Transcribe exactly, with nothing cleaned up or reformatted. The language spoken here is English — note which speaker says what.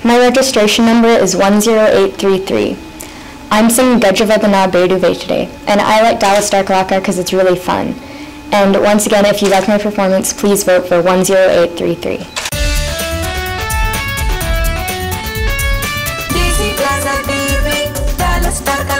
Speaker 1: My registration number is one zero eight three three. I'm singing Gajavadana Beduve today, and I like Dallas Dark Laka because it's really fun. And once again, if you like my performance, please vote for one zero eight three three.
Speaker 2: D C Plaza T V, Dallas Dark